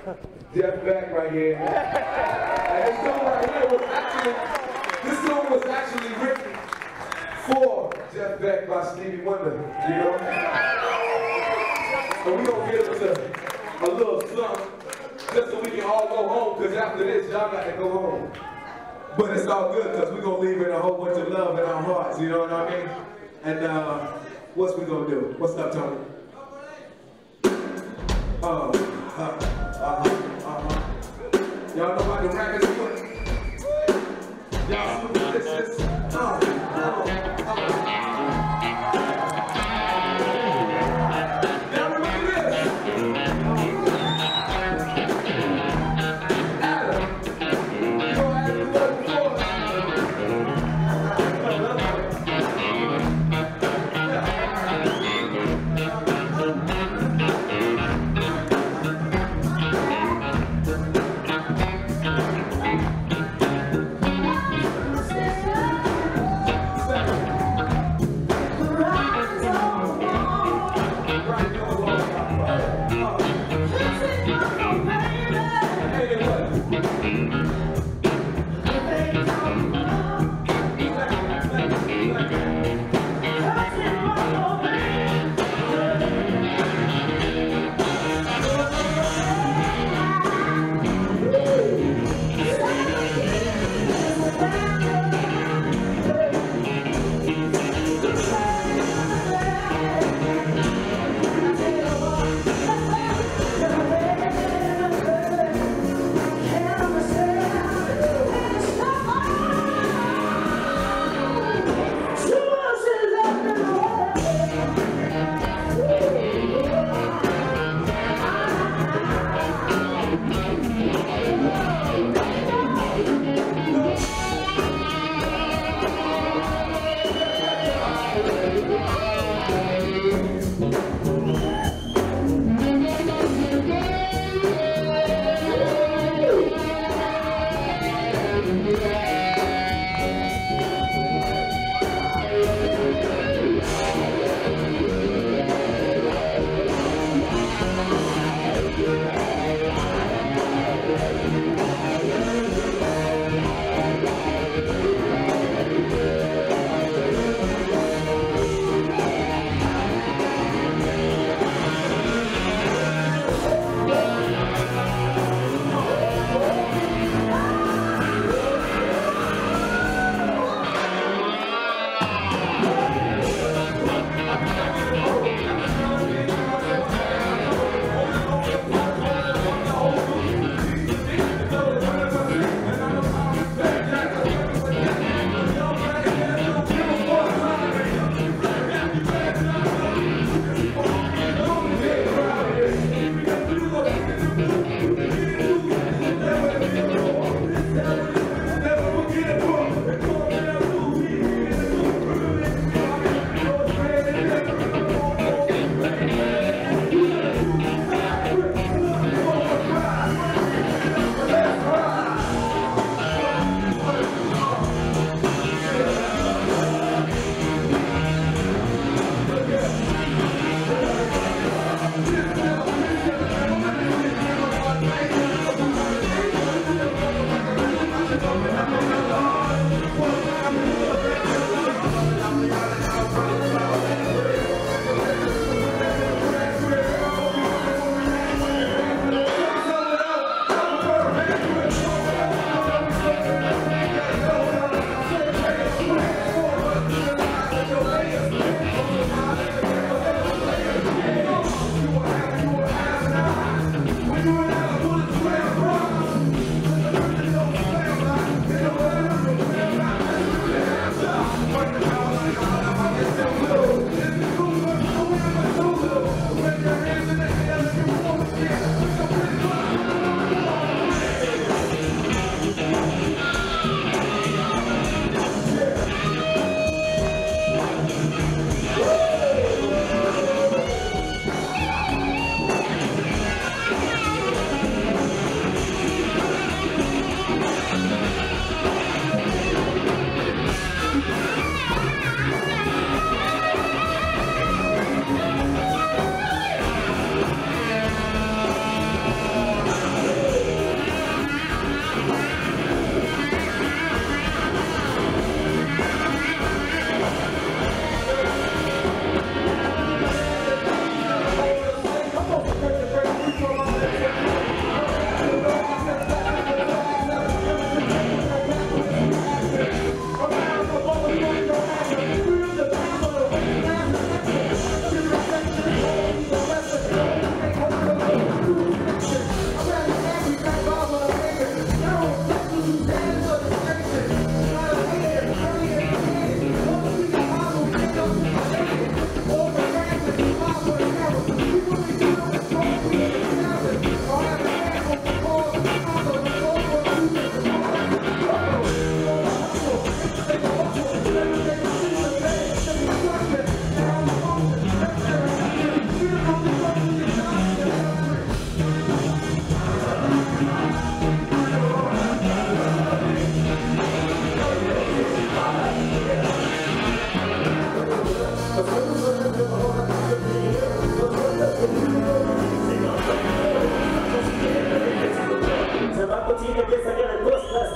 Jeff Beck right here. And this song right here was actually written for Jeff Beck by Stevie Wonder, you know? And we're gonna get into a little something just so we can all go home, because after this, y'all got to go home. But it's all good, because we're gonna leave it a whole bunch of love in our hearts, you know what I mean? And what's we gonna do? What's up, Tony? Y'all know about the rabbit's foot? Y'all see what this is? Now remember this. Adam, you know Adam the one before.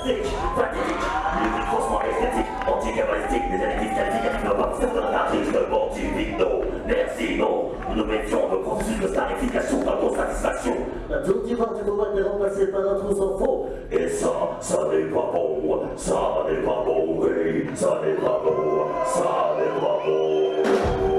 fantastique, fatidique, musique faussement esthétique, anti-cabalistique, des additifs qualificatifs, ne pas certains articles de mortifique, non, merci, non, nous mettions le processus de starification dans nos satisfactions. Un tout petit part du moment est remplacé par un trou sans fond, et ça n'est pas bon, ça n'est pas bon, oui, ça n'est pas bon, ça n'est pas bon.